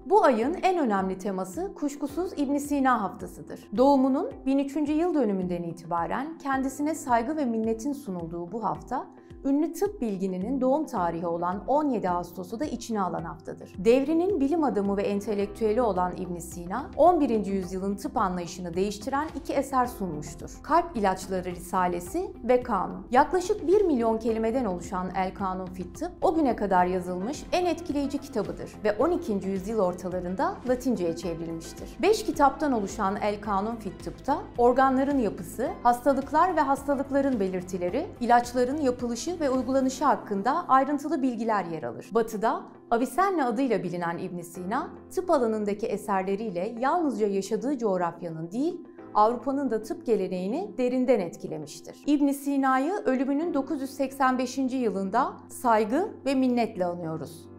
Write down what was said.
Bu ayın en önemli teması kuşkusuz İbn Sina haftasıdır. Doğumunun 1003. yıl dönümünden itibaren kendisine saygı ve minnetin sunulduğu bu hafta, ünlü tıp bilgininin doğum tarihi olan 17 Ağustos'u da içine alan haftadır. Devrinin bilim adamı ve entelektüeli olan İbn Sina, 11. yüzyılın tıp anlayışını değiştiren iki eser sunmuştur. Kalp İlaçları Risalesi ve Kanun. Yaklaşık 1 milyon kelimeden oluşan El Kanun fit Tıp, o güne kadar yazılmış en etkileyici kitabıdır ve 12. yüzyıl ortalarında Latince'ye çevrilmiştir. 5 kitaptan oluşan El Kanun fit Tıp'ta organların yapısı, hastalıklar ve hastalıkların belirtileri, ilaçların yapılışı ve uygulanışı hakkında ayrıntılı bilgiler yer alır. Batı'da Avicenna adıyla bilinen İbn Sina, tıp alanındaki eserleriyle yalnızca yaşadığı coğrafyanın değil, Avrupa'nın da tıp geleneğini derinden etkilemiştir. İbn Sina'yı ölümünün 985. yılında saygı ve minnetle anıyoruz.